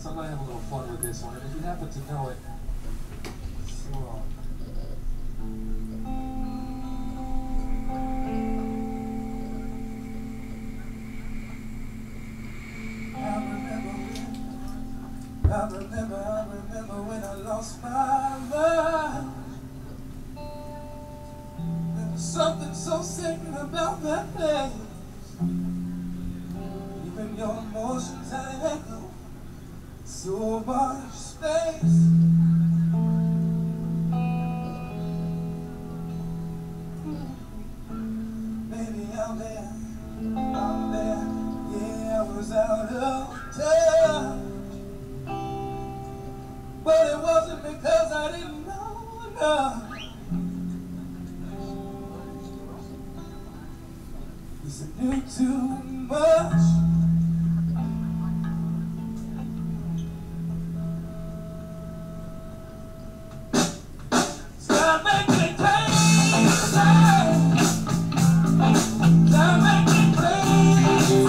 So I'm going to have a little fun with this one. And if you happen to know it, sing along. I remember when I lost my mind. There was something so sacred about that place. Even your emotions had an echo, so much space. Baby, out there, yeah, I was out of touch. But it wasn't because I didn't know enough. Yes, I knew too much. Stop making it crazy. Stop making it crazy.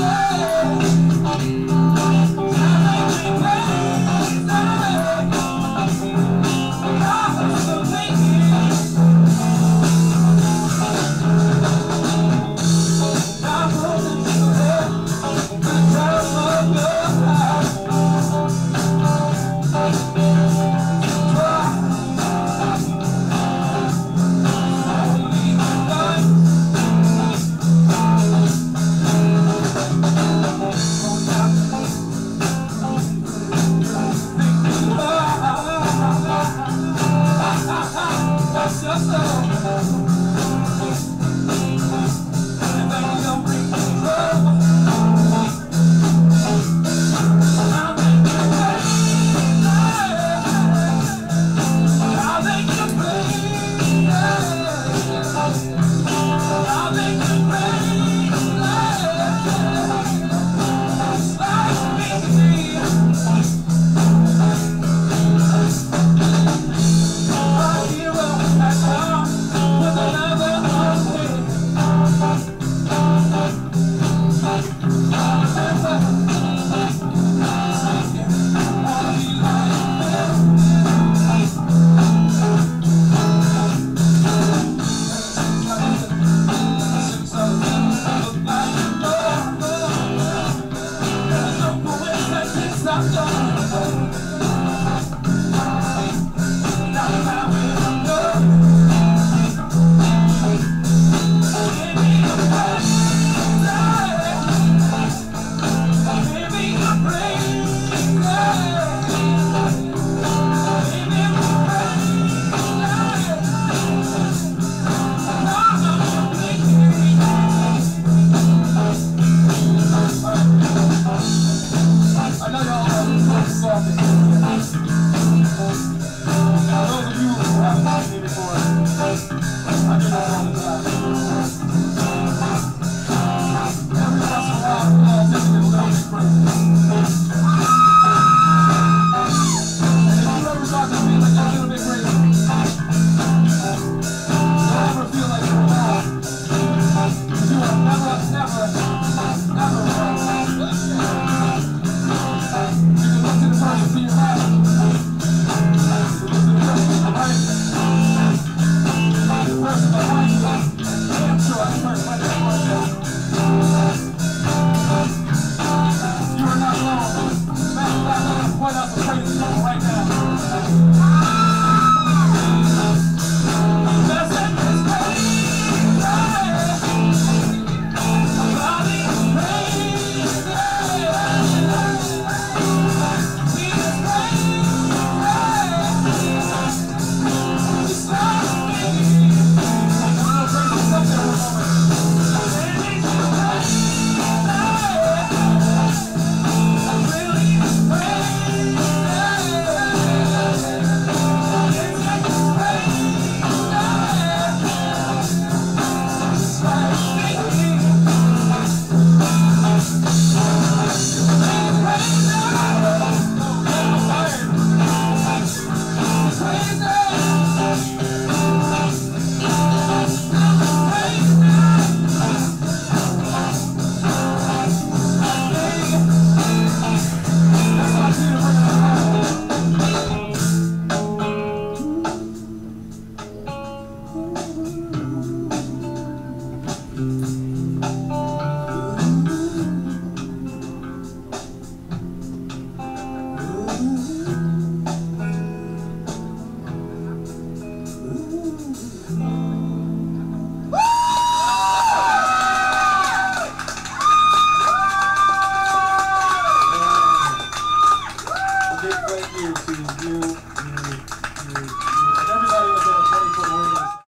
a big thank you to you, and everybody was at a 20-foot wing.